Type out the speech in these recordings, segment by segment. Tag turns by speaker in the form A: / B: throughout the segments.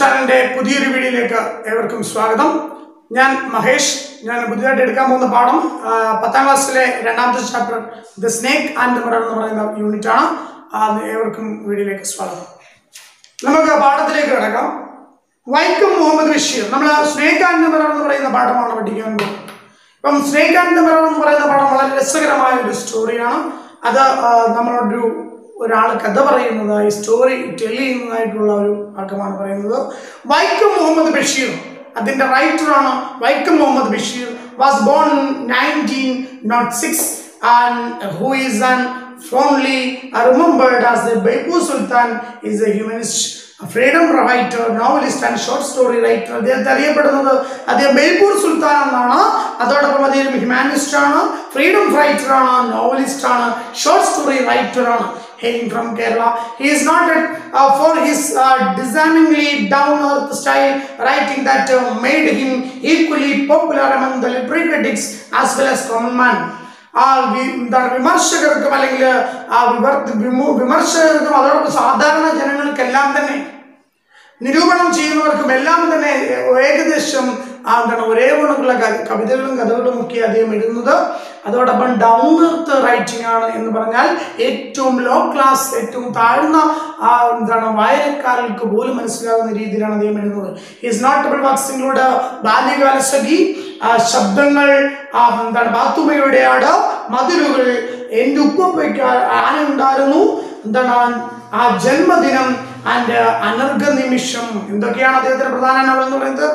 A: ചാനലിന്റെ പുതിയൊരു വീഡിയോയിലേക്ക് ഏവർക്കും സ്വാഗതം. ഞാൻ മഹേഷ്. ഞാൻ പുതിയതായിട്ട് എടുക്കാൻ പോകുന്ന പാഠം 10ാം ക്ലാസ്സിലെ രണ്ടാമത്തെ chapter the snake and the mirror എന്ന് പറയുന്ന യൂണിറ്റ് ആണ്. ഏവർക്കും വീഡിയോയിലേക്ക് സ്വാഗതം. നമുക്ക് പാഠത്തിലേക്ക് കിടക്കാം. വൈക്കം മുഹമ്മദ് ബഷീർ. നമ്മൾ സ്നേക്ക് ആൻഡ് ദ മിറർ എന്ന് പറയുന്ന പാഠമാണ് പഠിക്കാൻ പോകുന്നത്. അപ്പം സ്നേക്ക് ആൻഡ് ദ മിറർ എന്ന് പറയുന്ന പാഠം വളരെ രസകരമായ ഒരു സ്റ്റോറിയാണ്. അത് നമ്മളൊരു ഒരാൾ കഥ പറയുന്നതായി സ്റ്റോറി ടെൽ ചെയ്യുന്നതായിട്ടുള്ള ഒരു ആക്കമാണ് പറയുന്നത്. വൈക്കം മുഹമ്മദ് ബഷീർ അതിൻ്റെ റൈറ്ററാണ്. Vaikom Muhammad Basheer was born 1906 and who is an fondly remembered as the Baipur Sultan is a humanist, a freedom writer, novelist and short story writer. അദ്ദേഹത്തെ അറിയപ്പെടുന്നത് അദ്ദേഹം ബേപ്പൂർ സുൽത്താൻ എന്നാണ്. അതോടൊപ്പം അദ്ദേഹം ഹ്യൂമാനിസ്റ്റ് ആണ്, ഫ്രീഡം ഫൈറ്റർ ആണ്, നോവലിസ്റ്റ് ആണ്, ഷോർട്ട് സ്റ്റോറി റൈറ്റർ ആണ്. Hailing from Kerala, he is noted for his disarmingly down-earth style writing that made him equally popular among the literary critics as well as common man. വിമർശകർക്കും അല്ലെങ്കിൽ വിമർശകർക്കും അതോടൊപ്പം സാധാരണ ജനങ്ങൾക്കെല്ലാം തന്നെ നിരൂപണം ചെയ്യുന്നവർക്കും എല്ലാം തന്നെ ഏകദേശം ഒരേ ഗുണമുള്ള കവിതകളും കഥകളും ഒക്കെ അദ്ദേഹം എഴുതുന്നത്. അതോടൊപ്പം ഡൗൺ എർത്ത് റൈറ്റിംഗ് ആണ് എന്ന് പറഞ്ഞാൽ ഏറ്റവും ലോ ക്ലാസ്, ഏറ്റവും താഴ്ന്ന വായനക്കാർക്ക് പോലും മനസ്സിലാകുന്ന രീതിയിലാണ് അദ്ദേഹം എഴുതുന്നത്. ഹിസ് നോട്ടബിൾ വർക്ക്സ് ഇൻക്ലൂഡ് ബാല്യകാല സഖി, ശബ്ദങ്ങൾ, ബാത്തുമ്മയുടെ ആട്, മതിലുകൾ, എൻ്റെ ഉപ്പയ്ക്ക് ആന ഉണ്ടായിരുന്നു, ആ ജന്മദിനം ആൻഡ് അനർഘ നിമിഷം. എന്തൊക്കെയാണ് അദ്ദേഹത്തിന്റെ പ്രധാന നോവൽ എന്ന് പറയുന്നത്?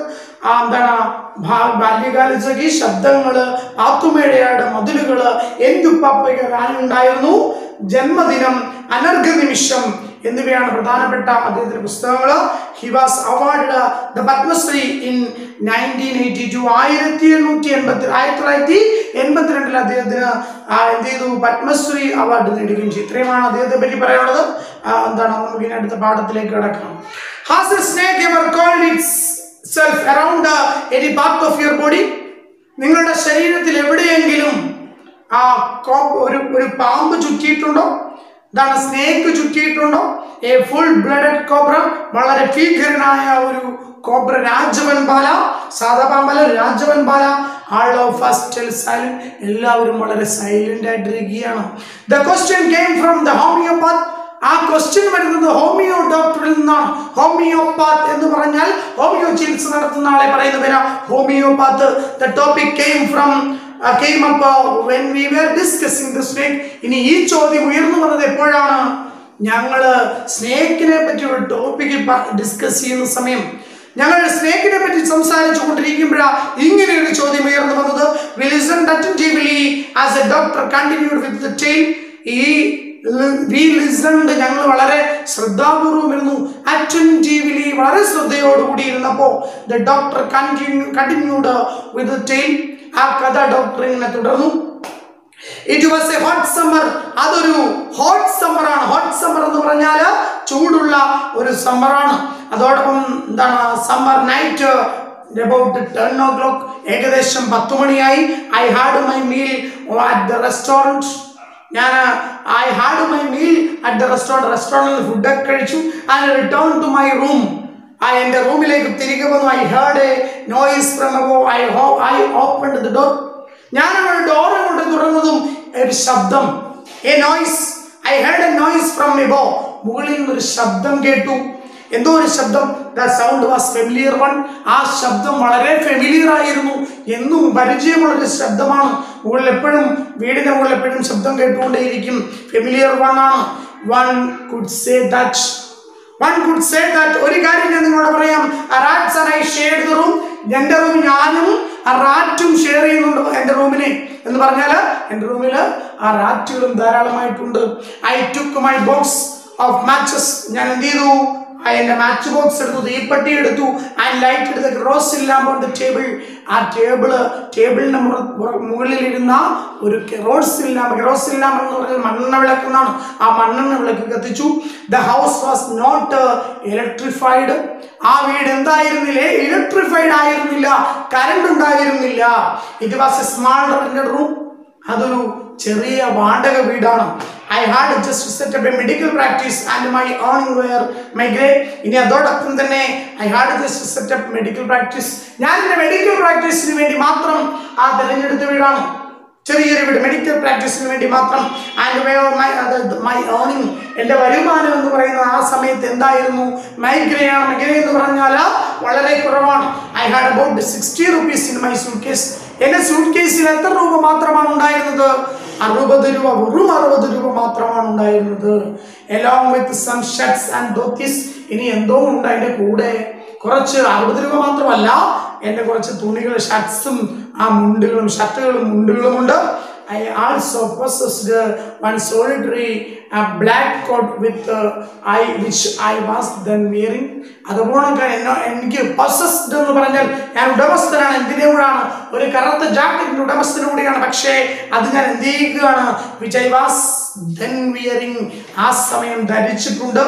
A: ബാല്യകാല സഖി, ശബ്ദങ്ങള്, ആത്തുമേടയാട്, മതിലുകള്, എന്തുപ്പാപ്പയ്ക്ക് ഉണ്ടായിരുന്നു, ജന്മദിനം, അനർഘ നിമിഷം എന്നിവയാണ് പ്രധാനപ്പെട്ട അദ്ദേഹത്തിന്റെ പുസ്തകങ്ങൾ. He was award the Padma Shri in 1982. 1982 അദ്ദേഹത്തിന് എന്ത് ചെയ്തു? പത്മശ്രീ അവാർഡ് നേടുകയും ചെയ്തു. ഇത്രയുമാണ് അദ്ദേഹത്തെ പറ്റി പറയാനുള്ളത്. നമുക്ക് ഇനി അടുത്ത പാഠത്തിലേക്ക് കിടക്കാം. Has a snake ever coiled itself around any part of your body? നിങ്ങളുടെ ശരീരത്തിൽ എവിടെയെങ്കിലും ഒരു പാമ്പ് ചുറ്റിയിട്ടുണ്ടോ? സ്നേക്ക് ചുറ്റിയിട്ടുണ്ടോ? എ ഫുൾ ബ്ലഡഡ് കോബ്ര, വളരെ ഭീകരനായ ഒരു കോബ്ര, രാജവൻപാല, സാധാ പാമ്പല, രാജവൻപാല. All of us still silent, എല്ലാവരും വളരെ സൈലന്റ് ആയിട്ടിരിക്കുകയാണ്. The question came from the homeopath. ആ ക്വസ്റ്റ്യൻ വരുന്നത് ഹോമിയോ ഡോക്ടറിൽ നിന്നാണ്. ഹോമിയോപാത്ത് എന്ന് പറഞ്ഞാൽ ഹോമിയോ ചികിത്സ നടത്തുന്ന ആളെ പറയുന്ന പേരാ homeopath. The topic came up when we were discussing the snake. ഇനി ഈ ചോദ്യം ഉയർന്നു വന്നത് എപ്പോഴാണ്? ഞങ്ങള് സ്നേക്കിനെ പറ്റി ഒരു ടോപ്പിക്ക് ഡിസ്കസ് ചെയ്യുന്ന സമയം, ഞങ്ങൾ സ്നേക്കിനെ പറ്റി സംസാരിച്ചു കൊണ്ടിരിക്കുമ്പോഴാണ് ഇങ്ങനെ ഒരു ചോദ്യം ഉയർന്നു വന്നത്. We listened attentively as the doctor continued with the tale. ഞങ്ങൾ വളരെ ശ്രദ്ധാപൂർവം ഇരുന്നു. അറ്റൻറ്റീവ്ലി, വളരെ ശ്രദ്ധയോടുകൂടി ഇരുന്നപ്പോ the doctor continued with the tale. ആ കഥ ഡോക്ടർ ഇങ്ങനെ തുടർന്നു. It was a hot summer. അതൊരു ഹോട്ട് സമ്മറാണ്. ഹോട്ട് സമ്മർ എന്ന് പറഞ്ഞാൽ ചൂടുള്ള ഒരു സമ്മറാണ്. അതോടൊപ്പം സമ്മർ നൈറ്റ് about 10 o'clock, ഏകദേശം 10 മണിയായി. I had my meal at the restaurant. I had my meal at the restaurant. റെസ്റ്റോറൻറ്റിൽ ഫുഡൊക്കെ കഴിച്ചു. I returned to my room. എൻ്റെ റൂമിലേക്ക് തിരികെ വന്നു. I heard a noise from above. I opened the door. ഞാൻ ഡോർ കൊണ്ട് തുറന്നതും ഒരു ശബ്ദം, a noise. I heard a noise from above. മുകളിൽ നിന്നൊരു ശബ്ദം കേട്ടു. എന്തോ ഒരു ശബ്ദം. The sound was familiar one. ആ ശബ്ദം വളരെ ഫെമിലിയർ ആയിരുന്നു, എന്നും പരിചയമുള്ളൊരു ശബ്ദമാണ്. വീടിന്റെ മുകളിൽ എപ്പോഴും ശബ്ദം കേട്ടുകൊണ്ടേയിരിക്കും. ഫെമിലിയർ വൺ ആണ്. One could say that. ഒരു കാര്യം ഞാൻ നിങ്ങളോട് പറയാം. Rats and I shared the room. എൻ്റെ റൂം ഞാനും റാറ്റും ഷെയർ ചെയ്യുന്നുണ്ട് എൻ്റെ റൂമിനെ എന്ന് പറഞ്ഞാൽ എൻ്റെ റൂമില് ആ റാറ്റുകളും ധാരാളമായിട്ടുണ്ട്. I took my box of matches. ഞാൻ എന്ത് ചെയ്തു? എൻ്റെ മാച്ച് ബോക്സ് എടുത്തു, തീപ്പെട്ടി എടുത്തു, ആൻഡ് ലൈറ്റ് എടുത്ത് kerosene lamp on the table. ആ ടേബിളിന്റെ മുകളിലിരുന്ന ഒരു കെറോസിൻ ലാമ്പ് എന്ന് പറഞ്ഞാൽ മണ്ണെണ്ണ വിളക്കെന്നാണ്. ആ മണ്ണെണ്ണ വിളക്ക് കത്തിച്ചു. The house was not electrified. ആ വീട് എന്തായിരുന്നില്ലേ? ഇലക്ട്രിഫൈഡ് ആയിരുന്നില്ല, കറണ്ട് ഉണ്ടായിരുന്നില്ല. It was a small rented room. അതൊരു ചെറിയ വാടക വീടാണ്. I had just set up a medical practice and my earning were migraine. ഇനി അതോടൊപ്പം തന്നെ I had just set up medical practice. ഞാൻ എൻ്റെ മെഡിക്കൽ പ്രാക്ടീസിന് വേണ്ടി മാത്രം ആ തിരഞ്ഞെടുത്ത വീടാണ്. ചെറിയൊരു വീട്, മെഡിക്കൽ പ്രാക്ടീസിന് വേണ്ടി മാത്രം. ആൻഡ് മൈ ഏർണിംഗ്, എൻ്റെ വരുമാനം എന്ന് പറയുന്നത് ആ സമയത്ത് എന്തായിരുന്നു? മൈഗ്രെയിൻ ആണ്. മൈഗ്രെയിൻ എന്ന് പറഞ്ഞാൽ വളരെ കുറവാണ്. I had about 60 rupees in my suitcase. എൻ്റെ സൂട്ട് കേസിൽ എത്ര രൂപ മാത്രമാണ് ഉണ്ടായിരുന്നത്? 60 രൂപ, വെറും 60 രൂപ മാത്രമാണ് ഉണ്ടായിരുന്നത്. along with some shirts and dhotis. ഇനി എന്തോ ഉണ്ട് അതിൻ്റെ കൂടെ. കുറച്ച് 60 രൂപ മാത്രമല്ല, എൻ്റെ കുറച്ച് തുണികൾ, ഷർട്ട്സും ആ മുണ്ടുകളും, ഷർട്ടുകളും മുണ്ടുകളും ഉണ്ട്. I also possessed one solitary black coat which I was then wearing. അതുപോലെ എനിക്ക് possessed എന്ന് പറഞ്ഞാൽ ഞാൻ ഉടമസ്ഥനാണ്. എന്തിനോടാണ്? ഒരു കറുത്ത ജാക്കറ്റിന്റെ ഉടമസ്ഥനോടെയാണ്. പക്ഷേ അത് ഞാൻ എന്ത് ചെയ്യുകയാണ്? which I was then wearing, ആ സമയം ധരിച്ചിട്ടുണ്ട്.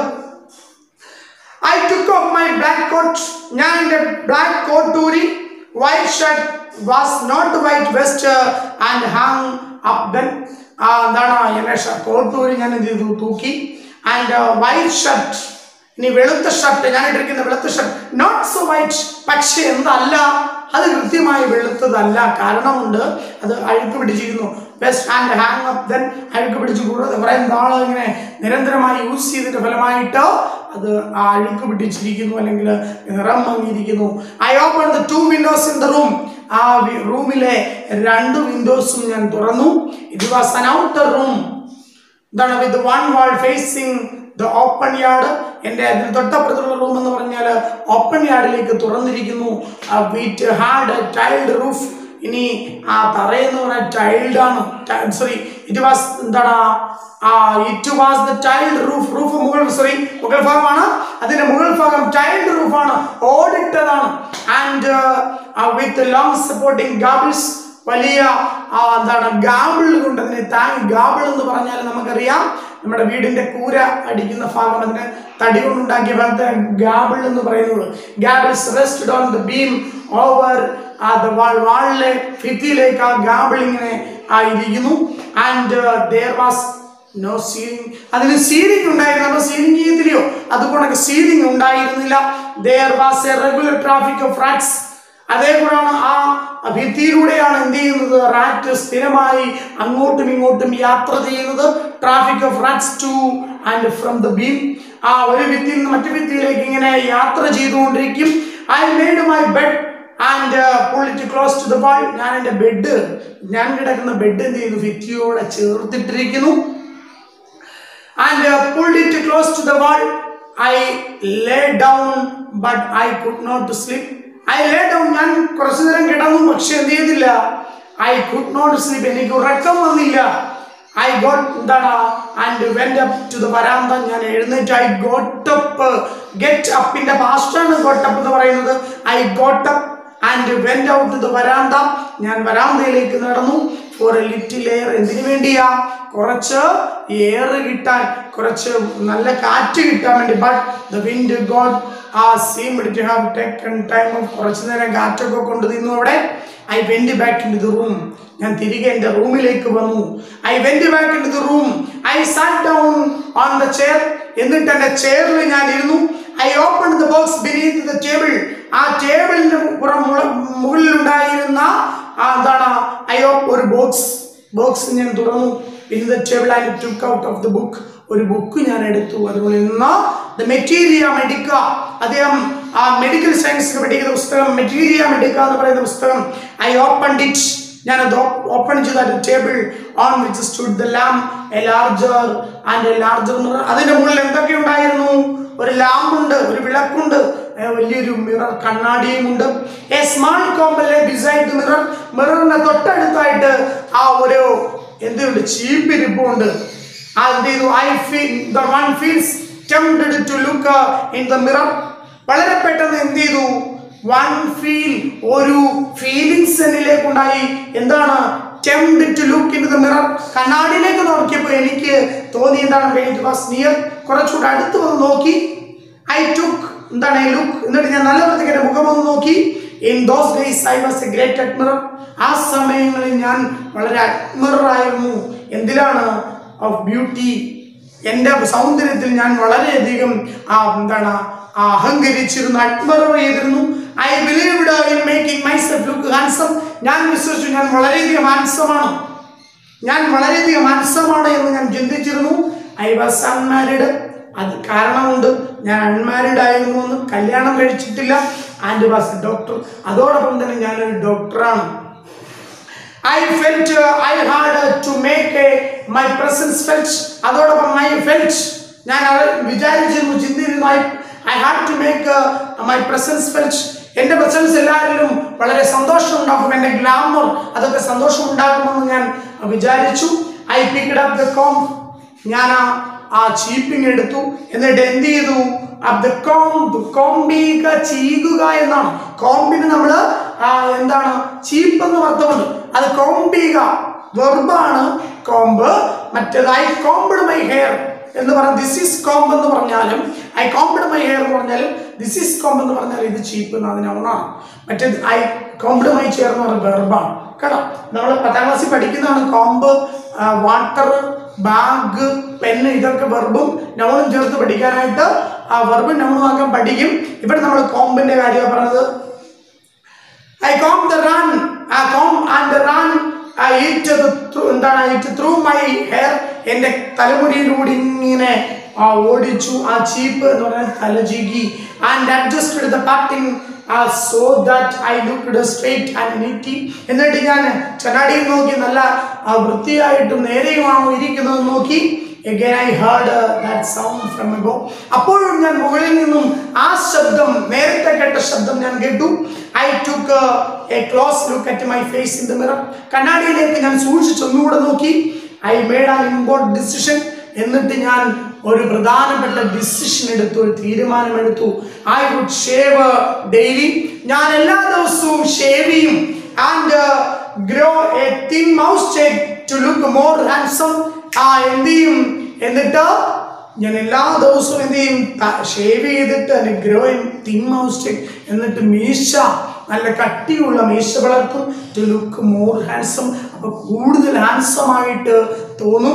A: I took off my black coat. ഞാൻ എൻ്റെ black coat ഊരി. White shirt was not white vest and hung up then. എന്താണ് എൻ്റെ കോട്ട് ഊരി ഞാൻ എന്ത് ചെയ്തു? തൂക്കി. ആൻഡ് വൈറ്റ് ഷർട്ട്, ഇനി വെളുത്ത ഷർട്ട്, ഞാൻ ഇട്ടിരിക്കുന്ന വെളുത്ത ഷർട്ട് നോട്ട് സോ വൈറ്റ്, പക്ഷെ എന്തല്ല, അത് കൃത്യമായി വെളുത്തതല്ല. കാരണമുണ്ട്, അത് അഴുക്ക് പിടിച്ചിരുന്നു. Vest and hang up then, അഴുക്ക് പിടിച്ച് കുറേ നാൾ ഇങ്ങനെ നിരന്തരമായി യൂസ് ചെയ്തതിന്റെ ഫലമായിട്ട് അത് ആ അഴുക്ക് പിടിച്ചിരിക്കുന്നു, അല്ലെങ്കിൽ നിറം മങ്ങിയിരിക്കുന്നു. I open the 2 windows in the room. ആ റൂമിലെ 2 വിൻഡോസും ഞാൻ തുറന്നു. It was an outer room. എന്താണ്? with one wall facing the open yard. എൻ്റെ അതിന് തൊട്ടപ്പുറത്തുള്ള റൂം എന്ന് പറഞ്ഞാൽ ഓപ്പൺ യാർഡിലേക്ക് തുറന്നിരിക്കുന്നു. വിറ്റ് ഹാഡ് എ ടൈൽഡ് റൂഫ്. ഇനി ആ തറയെന്ന് പറഞ്ഞാൽ ടൈൽഡാണ്. സോറി, ഇറ്റ് വാസ് എന്താണ്? It was the tiled roof. Roof മുകൾ ഭാഗമാണ്. അതിന്റെ മുകൾ ഭാഗം ടൈൽഡ് റൂഫാണ്, ഓടിട്ടതാണ്. And with long supporting gables, വലിയ എന്താണ് ഗാബിൾ കൊണ്ട് അതിനെ താങ്ങി. ഗാബിൾ എന്ന് പറഞ്ഞാൽ നമുക്കറിയാം, നമ്മുടെ വീടിന്റെ കൂര അടിക്കുന്ന ഭാഗം, അതിന് തടി കൊണ്ടുണ്ടാക്കിയ ഭാഗത്തെ ഗാബിൾ എന്ന് പറയുന്നത്. Gables rested on the beam over the wall. വാളിലെ ഭിത്തിയിലേക്ക് ആ ഗാബിൾ ഇങ്ങനെ ഇരിക്കുന്നു. And there was no ceiling. അതിന് സീലിംഗ് ഉണ്ടായിരുന്നു. നമ്മൾ സീലിംഗ് ചെയ്യത്തില്ലയോ, അതുകൊണ്ടൊക്കെ സീലിംഗ് ഉണ്ടായിരുന്നില്ല. there was a regular traffic of rats. അതേപോലെയാണ് ആ ഭിത്തിയിലൂടെയാണ് എന്ത് ചെയ്യുന്നത്? റാറ്റ് സ്ഥിരമായി അങ്ങോട്ടും ഇങ്ങോട്ടും യാത്ര ചെയ്യുന്നത്. Traffic of rats to and from the beam. ആ ഒരു ഭിത്തിയിൽ നിന്ന് മറ്റു ഭിത്തിയിലേക്ക് ഇങ്ങനെ യാത്ര ചെയ്തുകൊണ്ടിരിക്കും. I made my bed and pull it close to the wall. ഞാൻ എൻ്റെ ബെഡ്, ഞാൻ കിടക്കുന്ന ബെഡ് എന്ത് ചെയ്തു? ഭിത്തിയോടെ ചേർത്തിട്ടിരിക്കുന്നു. And pull it close to the wall. I lay down but I could not sleep. I lay down, ഞാൻ കുറച്ചു നേരം കിടന്നു, പക്ഷെ എന്ത് ചെയ്തില്ല? ഐ കുഡ് നോട്ട് സ്ലീപ്, എനിക്ക് ഉറക്കം വന്നില്ല. ഐ ഗോട്ട് എന്താണ്? And went up to the veranda. ഞാൻ എഴുന്നേറ്റ്. I got up. ഗെറ്റ് അപ്പിന്റെ പാസ്റ്റാണ് ഗോട്ട് അപ്പ് എന്ന് പറയുന്നത്. I got up and went out to the veranda. ഞാൻ വരാന്തയിലേക്ക് നടന്നു. For a little air. എന്തിനു വേണ്ടിയാ? കുറച്ച് എയർ കിട്ടാൻ, കുറച്ച് നല്ല കാറ്റ് കിട്ടാൻ വേണ്ടി. But the wind god seemed to have taken time off. കുറച്ചു നേരം കാറ്റൊക്കെ കൊണ്ട് നിന്നു അവിടെ. I went back in to the room. ഞാൻ തിരികെ എൻ്റെ റൂമിലേക്ക് വന്നു. I went back in to the room. I sat down on the chair. എന്നിട്ട് എൻ്റെ ചെയറിൽ ഞാൻ ഇരുന്നു. I open the box beneath the table. ആ ടേബിളിന്റെ മുകളിൽ ഉണ്ടായിരുന്ന എന്താണ്? ഒരു ബോക്സ് ഞാൻ തുറന്നു. In the table I took out of the book. ഒരു ബുക്ക് ഞാൻ എടുത്തു. അതുപോലെ നിന്ന് ദ മെറ്റീരിയ മെഡിക്ക. അദ്ദേഹം ആ മെഡിക്കൽ സയൻസ് പഠിക്കുന്ന പുസ്തകം, മെറ്റീരിയ മെഡിക്ക എന്ന് പറയുന്ന പുസ്തകം. I opened it. ഞാനത് ഓപ്പൺ ചെയ്ത table on which stood the lamp, a larger and a larger എന്ന് പറഞ്ഞാൽ അതിന്റെ മുകളിൽ എന്തൊക്കെ ഉണ്ടായിരുന്നു? ഒരു ലാമ്പുണ്ട്, ഒരു വിളക്കുണ്ട്, വലിയൊരു മിറർ, കണ്ണാടിയും ഉണ്ട്. A small comb beside the mirror. മിററിന്റെ തൊട്ടടുത്തായിട്ട് ആ ഒരു എന്തുണ്ട്? ചീപ്പിരിപ്പുണ്ട്. I feel the one feels tempted to look in the mirror. വളരെ പെട്ടെന്ന് എന്ത് ചെയ്തു? വൺ ഫീൽ, ഒരു ഫീലിങ്സ് എന്നിലേക്ക് ഉണ്ടായി. എന്താണ്? tempted to look into the mirror. കണ്ണാടിയിലേക്ക് നോക്കിയപ്പോൾ എനിക്ക് തോന്നി എന്താണ്? when it was near, കുറച്ചുകൂടെ അടുത്ത് വന്ന് നോക്കി. I took എന്താണ്? ലുക്ക്. എന്നിട്ട് ഞാൻ നല്ല വൃത്തിക്ക് എൻ്റെ മുഖം ഒന്ന് നോക്കി. In those days I was a great admirer. ആ സമയങ്ങളിൽ ഞാൻ വളരെ അഡ്മിറർ ആയിരുന്നു. എന്തിലാണ്? Of beauty. എൻ്റെ സൗന്ദര്യത്തിൽ ഞാൻ വളരെയധികം അഹങ്കരിച്ചിരുന്നു, അഡ്മിറർ ചെയ്തിരുന്നു. I believed in making myself look handsome. ഞാൻ വിശ്വസിച്ചു ഞാൻ വളരെയധികം ഹാൻസമാണ്, എന്ന് ഞാൻ ചിന്തിച്ചിരുന്നു. I was unmarried. അത് കാരണമുണ്ട്, ഞാൻ അൺമാരിഡ് ആയിരുന്നു എന്ന്, കല്യാണം കഴിച്ചിട്ടില്ല. And was a doctor. അതോടൊപ്പം തന്നെ ഞാനൊരു ഡോക്ടറാണ്. I felt I had to make my presence felt. അതോടൊപ്പം ഞാൻ വിചാരിച്ചിരുന്നു, ചിന്തിച്ചിരുന്നു. I had to make my presence felt. എൻ്റെ പ്രസൻസ് എല്ലാവരിലും വളരെ സന്തോഷം ഉണ്ടാക്കും, എൻ്റെ ഗ്ലാമർ അതൊക്കെ സന്തോഷം ഉണ്ടാക്കുമെന്ന് ഞാൻ വിചാരിച്ചു. I picked up the comb. ഞാൻ ആ ചീപ്പിംഗ് എടുത്തു. എന്നിട്ട് എന്ത് ചെയ്തു? കോംബിക ചെയ്യുക എന്നാണ്. കോംബിന് നമ്മൾ എന്താണ് ചീപ്പ് എന്ന് അർത്ഥമുണ്ട്. അത് കോംബിക വെർബാണ് കോംബ്. മറ്റേത് ഐ കോംബ്ഡ് മൈ ഹെയർ എന്ന് പറഞ്ഞാൽ ദിസ് ഈസ് കോംബ് എന്ന് പറഞ്ഞാലും, ഐ കോംബ്ഡ് മൈ ഹെയർ എന്ന് പറഞ്ഞാലും, ദിസ് ഈസ് കോംബ് എന്ന് പറഞ്ഞാൽ ഇത് ചീപ്പ് എന്ന് അതിന് ഔണാണ്. മറ്റേത് ഐ കോംബ്ഡ് മൈ ചെയർ എന്ന് പറഞ്ഞാൽ വെർബാണ്. കേട്ടോ, നമ്മൾ 10ാം ക്ലാസ്സിൽ പഠിക്കുന്നതാണ്. കോംബ്, വാട്ടർ, ബാഗ്, പെന്ന്, ഇതൊക്കെ വെർബും നൗണും ചേർത്ത് പഠിക്കാനായിട്ട് ആ വെർബും നൗണും ആക്കാൻ പഠിക്കും. ഇവിടെ നമ്മൾ കോംബിന്റെ കാര്യമാണ് പറഞ്ഞത്. I combed the run, I combed and run, I hit through my hair. എൻ്റെ തലമുടിയിലൂടെ ഇങ്ങനെ ഓടിച്ചു ആ ചീപ്പ് എന്ന് പറഞ്ഞാൽ തലചീകി. And adjusted the parting so that I looked straight and neat. എന്നിട്ട് ഞാൻ കണ്ണാടിയിൽ നോക്കി നല്ല വൃത്തിയായിട്ടും നേരെയുമാണോ ഇരിക്കുന്നത് നോക്കി. Again I heard that sound from above. അപ്പോഴും ഞാൻ മുകളിൽ നിന്നും ആ ശബ്ദം, നേരത്തെ കേട്ട ശബ്ദം ഞാൻ കേട്ടു. I took a close look at my face in the mirror. കണ്ണാടിയിലേക്ക് ഞാൻ സൂക്ഷിച്ചൊന്നുകൂടെ നോക്കി. I made an important decision. എന്നിട്ട് ഞാൻ ഒരു പ്രധാനപ്പെട്ട ഡിസിഷൻ എടുത്തു, ഒരു തീരുമാനമെടുത്തു. I would shave daily. ഞാൻ എല്ലാ ദിവസവും ഷേവ് ചെയ്യും. And grow a thin mustache to look more handsome. എന്ത് ചെയ്യും? എന്നിട്ട് ഞാൻ എല്ലാ ദിവസവും എന്ത് ചെയ്യും? ഷേവ് ചെയ്തിട്ട് ഗ്രോ തിൻ മൗസ്റ്റേക്ക്, എന്നിട്ട് മീശ നല്ല കട്ടിയുള്ള മീശ വളർത്തും. ടു ലുക്ക് മോർ ഹാൻസം, അപ്പൊ കൂടുതൽ ഹാൻസം ആയിട്ട് തോന്നും.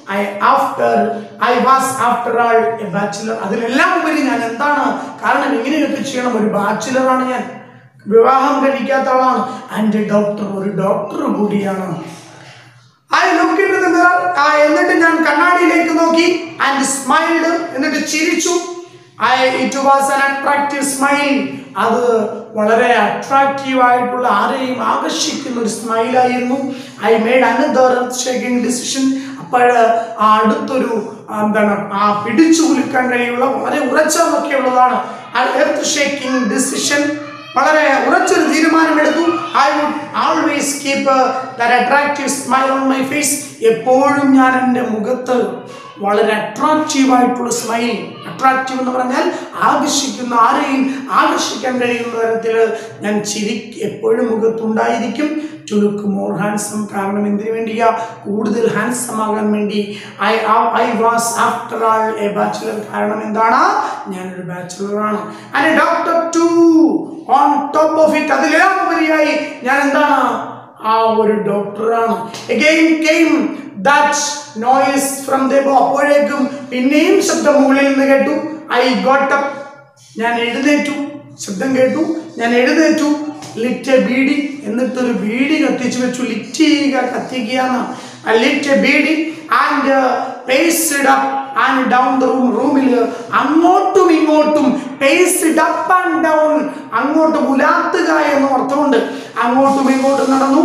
A: I was after all a bachelor. അതിലെല്ലാം ഉപരി ഞാൻ എന്താണ്? കാരണം ഇങ്ങനെയൊക്കെ ചെയ്യണം, ഒരു ബാച്ചിലറാണ് ഞാൻ, വിവാഹം കഴിക്കാത്ത ആളാണ്. ആൻഡ് ഡോക്ടർ, ഒരു ഡോക്ടർ കൂടിയാണ്. I looked into the mirror. എന്നിട്ട് ഞാൻ കണ്ണാടിയിലേക്ക് നോക്കി. And smiled, എന്നിട്ട് ചിരിച്ചു. It was an attractive smile. അത് വളരെ അട്രാക്റ്റീവ് ആയിട്ടുള്ള, ആരെയും ആകർഷിക്കുന്ന ഒരു സ്മൈലായിരുന്നു. I made another earth-shaking decision. അപ്പോൾ അടുത്തൊരു പിടിച്ചു കുലുക്കാൻ കഴിയുള്ള വളരെ ഉറച്ചതൊക്കെ ഉള്ളതാണ് earth-shaking decision. വളരെ ഉറച്ചൊരു തീരുമാനമെടുത്തു. I would always keep that attractive smile on my face. എപ്പോഴും ഞാൻ എൻ്റെ മുഖത്ത് വളരെ അട്രാക്റ്റീവ് ആയിട്ടുള്ള സ്മൈൽ, അട്രാക്റ്റീവ് എന്ന് പറഞ്ഞാൽ ആകർഷിക്കുന്ന, ആരെയും ആകർഷിക്കാൻ കഴിയുന്ന തരത്തിൽ ഞാൻ എപ്പോഴും മുഖത്തുണ്ടായിരിക്കും. ടു ലുക്ക് മോർ ഹാൻസം, കാരണം എന്തിനു വേണ്ടിയാ? കൂടുതൽ ഹാൻസം ആകാൻ വേണ്ടി. I was after all a bachelor. കാരണം എന്താണ്? ഞാനൊരു ബാച്ചിലറാണ്. And a doctor too on top of it. അതിലെല്ലാം ഉപരിയായി ഞാൻ എന്താണ്? ആ ഒരു ഡോക്ടറാണ്. Again came that noise from the above. അപ്പോഴേക്കും പിന്നെയും ശബ്ദം മുകളിൽ നിന്ന് കേട്ടു. I got up. ഞാൻ എഴുന്നേറ്റു. ശബ്ദം കേട്ടു, ഞാൻ എഴുന്നേറ്റു. lit a ബീഡി, എന്നിട്ടൊരു ബീഡി കത്തിച്ചു വെച്ചു. ലിറ്റ് ചെയ്യുക, കത്തിക്കുക എന്നാണ്. lit a beedi and paced up and down the room. റൂമിൽ അങ്ങോട്ടും ഇങ്ങോട്ടും, paced up and down, അങ്ങോട്ടും ഉലാത്തുക എന്ന അർത്ഥമുണ്ട്. അങ്ങോട്ടും ഇങ്ങോട്ടും നടന്നു.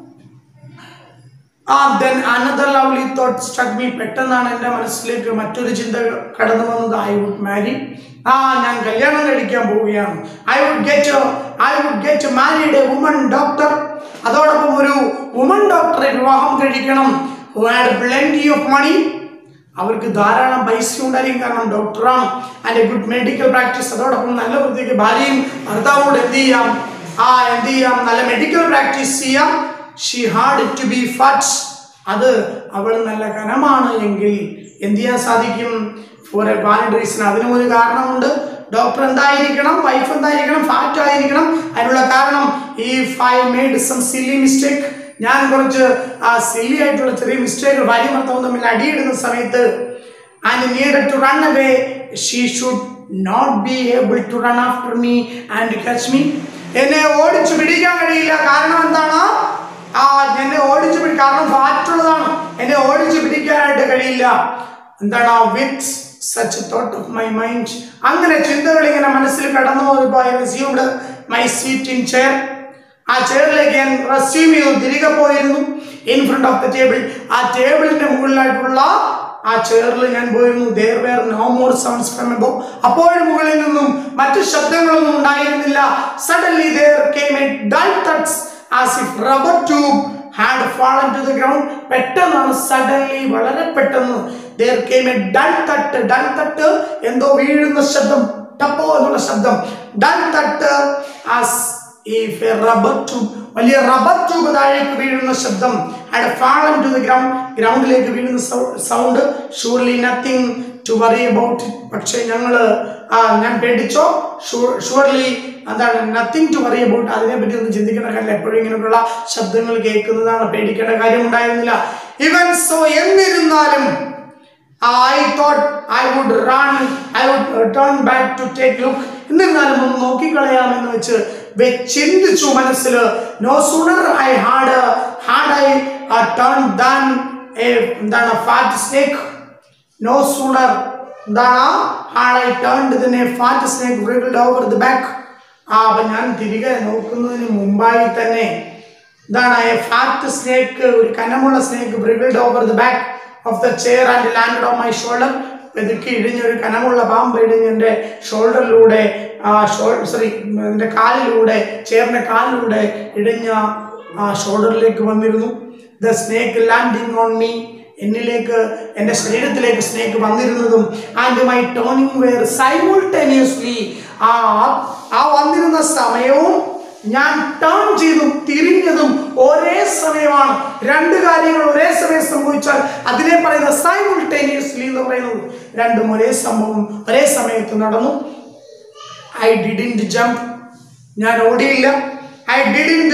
A: Then another lovely thought struck me. പെട്ടെന്നാണ് എൻ്റെ മനസ്സിലേക്ക് മറ്റൊരു ചിന്ത കടന്നു വന്നത്. I would marry. ഞാൻ കല്യാണം കഴിക്കാൻ പോവുകയാണ്. I would get married a woman doctor. അതോടൊപ്പം ഒരു വുമൺ ഡോക്ടറെ വിവാഹം കഴിക്കണം. Who had plenty of money. അവർക്ക് ധാരാളം പൈസ ഉണ്ടായിരിക്കും, കാരണം ഡോക്ടറാണ്. And a good medical practice. അതോടൊപ്പം നല്ല വൃത്തിക്ക് ഭാര്യയും ഭർത്താവോട് എന്ത് ചെയ്യാം? നല്ല മെഡിക്കൽ പ്രാക്ടീസ് ചെയ്യാം. She had to be fat. അത് അവൾ നല്ല കനമാണ് എങ്കിൽ എന്ത് ചെയ്യാൻ സാധിക്കും? For a valid reason. അതിനും ഒരു കാരണമുണ്ട്. ഡോക്ടർ എന്തായിരിക്കണം, വൈഫ് എന്തായിരിക്കണം, ഫാറ്റ് ആയിരിക്കണം. അതിനുള്ള കാരണം if I made some silly mistake, ഞാൻ കുറച്ച് സില്ലി ആയിട്ടുള്ള ചെറിയ മിസ്റ്റേക്ക് ഭാര്യ ഭർത്താവും തമ്മിൽ അടിയിടുന്ന സമയത്ത് and needed to run away, she should not be able to run after me and catch me. എന്നെ ഓടിച്ചു പിടിക്കാൻ കഴിയില്ല. കാരണം എന്താണ്? എന്നെ ഓടിച്ചു കാരണം ഫാറ്റുള്ളതാണ്. എന്നെ ഓടിച്ചു പിടിക്കാനായിട്ട് കഴിയില്ല. എന്താണ്? വിത്ത് such a thought of my mind, അങ്ങനെ ചിന്തകൾ ഇങ്ങനെ മനസ്സിൽ കടന്നു പോയപ്പോൾ I resumed my seat in chair. ആ ചെയറിലേക്ക് ഞാൻ റെസ്യൂം ചെയ്തു, തിരികെ പോയിരുന്നു. In front of the table, ആ ടേബിളിന്റെ മുകളിലായിട്ടുള്ള ആ ചെയറിൽ ഞാൻ പോയിരുന്നു. There were no more sounds from above. അപ്പോഴും മുകളിൽ നിന്നും മറ്റു ശബ്ദങ്ങളൊന്നും ഉണ്ടായിരുന്നില്ല. Suddenly there came a dull thud as if rubber tube had fallen to the ground. പെട്ടെന്നാണ്, സഡൻലി, വളരെ പെട്ടെന്ന് there came a dull thud. Dull thud എന്തോ വീഴുന്ന ശബ്ദം, ടപ്പോ എന്നുള്ള ശബ്ദം. Dull thud as if a rubber tube, വലിയ റബ്ബർ ട്യൂബ് താഴേക്ക് വീഴുന്ന ശബ്ദം. had fallen to the ground, ഗ്രൗണ്ടിലേക്ക് വീഴുന്ന sound. surely nothing to worry about it. പക്ഷേ ഞാൻ പേടിച്ചോ? surely എന്താണ് nothing to worry about, അതിനെപ്പറ്റി ഒന്നും ചിന്തിക്കേണ്ട കാര്യമില്ല. എപ്പോഴും ഇങ്ങനെയുള്ള ശബ്ദങ്ങൾ കേൾക്കുന്നതാണ്, പേടിക്കേണ്ട കാര്യം ഉണ്ടായിരുന്നില്ല. even so, എന്നിരുന്നാലും I thought I would turn back to take look. എന്നിരുന്നാലും ഒന്ന് നോക്കിക്കളയാമെന്ന് വെച്ച് ചിന്തിച്ചു മനസ്സിൽ. no sooner I had turned than എന്താണ് fat snake. no sooner എന്താണ് had I turned than a fat snake wriggled over the back. അപ്പൊ ഞാൻ തിരികെ നോക്കുന്നതിന് മുമ്പായി തന്നെ എന്താണ് a fat snake, ഒരു കനമുള്ള snake wriggled over the back of the chair and landed on my shoulder. പെതുക്കി ഇടിഞ്ഞൊരു കനമുള്ള പാമ്പ് ഇടിഞ്ഞ് എൻ്റെ ഷോൾഡറിലൂടെ, എൻ്റെ കാലിലൂടെ, ചെയറിൻ്റെ കാലിലൂടെ ഇടിഞ്ഞ ഷോൾഡറിലേക്ക് വന്നിരുന്നു. The snake landing on me, എന്നിലേക്ക്, എൻ്റെ ശരീരത്തിലേക്ക് സ്നേക്ക് വന്നിരുന്നതും and my turning where simultaneously, ആ വന്നിരുന്ന സമയവും ഞാൻ ടേൺ ചെയ്തും തിരിഞ്ഞതും ഒരേ സമയമാണ്. രണ്ട് കാര്യങ്ങൾ ഒരേ സമയം സംഭവിച്ചാൽ അതിനെ പറയുന്ന സൈമൾട്ടേനിയസ്ലി എന്ന് പറയുന്നത്. രണ്ടും ഒരേ സംഭവം ഒരേ സമയത്ത് നടന്നു. I didn't jump, ഞാൻ ഓടിയില്ല. I didn't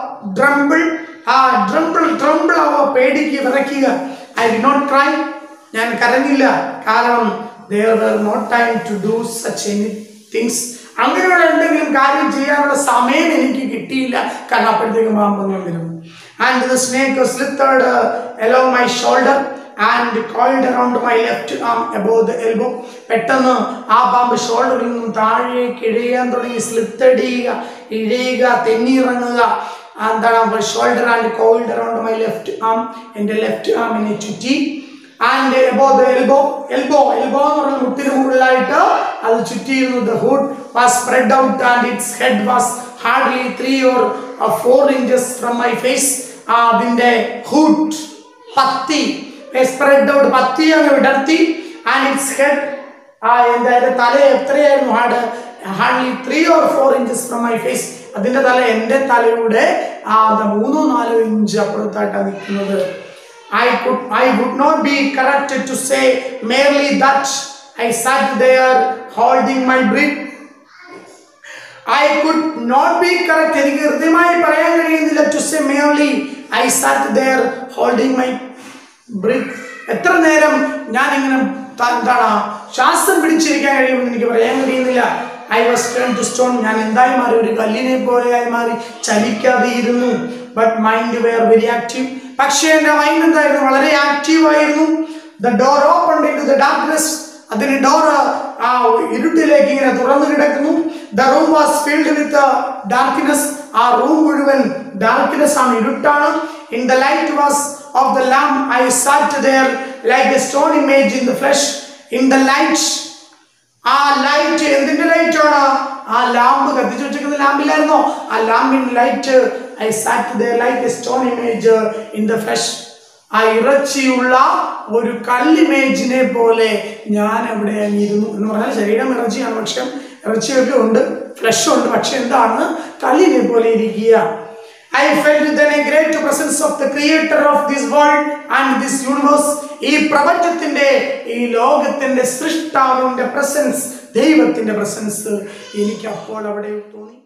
A: tremble, പേടിക്ക് വിറയ്ക്കുക. I did not cry, ഞാൻ കരഞ്ഞില്ല. കാരണം there were no time to do such any things. അങ്ങനെയുള്ള എന്തെങ്കിലും കാര്യം ചെയ്യാനുള്ള സമയം എനിക്ക് കിട്ടിയില്ല. കാരണം അപ്പോഴത്തേക്കും പാമ്പ് വന്നിരുന്നു. And the snake slithered along my shoulder and coiled around my left arm above the elbow. പെട്ടെന്ന് ആ പാമ്പ് ഷോൾഡറിൽ നിന്നും താഴേക്ക് ഇഴയാൻ തുടങ്ങി. സ്ലിത്തേഡ് ചെയ്യുക, ഇഴയുക, തെന്നിയിറങ്ങുക. എന്താണ് shoulder and coiled around my left arm, എൻ്റെ ലെഫ്റ്റ് ആമിനെ ചുറ്റി. ആൻഡ് above the elbow എന്ന് പറഞ്ഞ മുട്ടിന് മുകളിലായിട്ട് അത് ചുറ്റിയിരുന്നു. The hood was spread out and its head was hardly 3 or 4 inches from my face. അതിൻ്റെ ഹുഡ്, പത്തി, spread out, പത്തി അങ്ങ് വിടർത്തി. and its head, എൻ്റെ തല എത്രയായിരുന്നു? hardly 3 or 4 inches from my face. അതിൻ്റെ തല എൻ്റെ തലയുടെ 3-4 ഇഞ്ച് അപ്പുറത്തായിട്ടാണ് നിൽക്കുന്നത്. I would not be corrected to say merely that I sat there holding my breath. I could not be correct. എനിക്ക് കൃത്യമായി പറയാൻ കഴിയുന്നില്ല. to say merely I sat there holding my breath. എത്ര നേരം ഞാൻ ഇങ്ങനെ എന്താണ് ശ്വാസം പിടിച്ചിരിക്കാൻ കഴിയുമെന്ന് എനിക്ക് പറയാൻ കഴിയുന്നില്ല. I was turned to stone. ഞാൻ എന്തായി മാറി? ഒരു കല്ലിനെ പോലെയായി മാറി, ചലിക്കാതെ ഇരുന്നു. but mind were very active. പക്ഷേ എൻ്റെ മൈൻഡ് എന്തായിരുന്നു? വളരെ ആക്റ്റീവ് ആയിരുന്നു. the door opened into the darkness. അതിന് ഡോർ ഇരുട്ടിലേക്ക് ഇങ്ങനെ തുറന്നു കിടക്കുന്നു. the room was filled with darkness. ആ റൂം മുഴുവൻ darkness ആണ്, ഇരുട്ടാണ്. in the light was of the lamp I sat there like a stone image in the flesh. in the light, ആ ലൈറ്റ് എന്തിന്റെ ലൈറ്റ് ആണ്? ആ ലാമ്പ് കത്തിച്ചു വെച്ചിരിക്കുന്ന ലാമ്പിലായിരുന്നോ? ആ ലാമ്പിൻ light I sat there like a stone image in the flesh. ആ ഇറച്ചിയുള്ള ഒരു കല്ലിമേജിനെ പോലെ ഞാൻ അവിടെ ഇരുന്നു. എന്ന് പറഞ്ഞാൽ ശരീരം ഇറച്ചിയാണ്, പക്ഷെ ഇറച്ചിയൊക്കെ ഉണ്ട്, ഫ്ലഷ് ഉണ്ട്, പക്ഷെ എന്താണ്? കല്ലിനെ പോലെ ഇരിക്കുക. I felt then a great presence of the creator of this world and this universe. ഈ പ്രപഞ്ചത്തിന്റെ, ഈ ലോകത്തിന്റെ സൃഷ്ടാവിന്റെ പ്രസൻസ് ദൈവത്തിൻ്റെ പ്രസൻസ് എനിക്ക് അപ്പോൾ അവിടെ തോന്നി.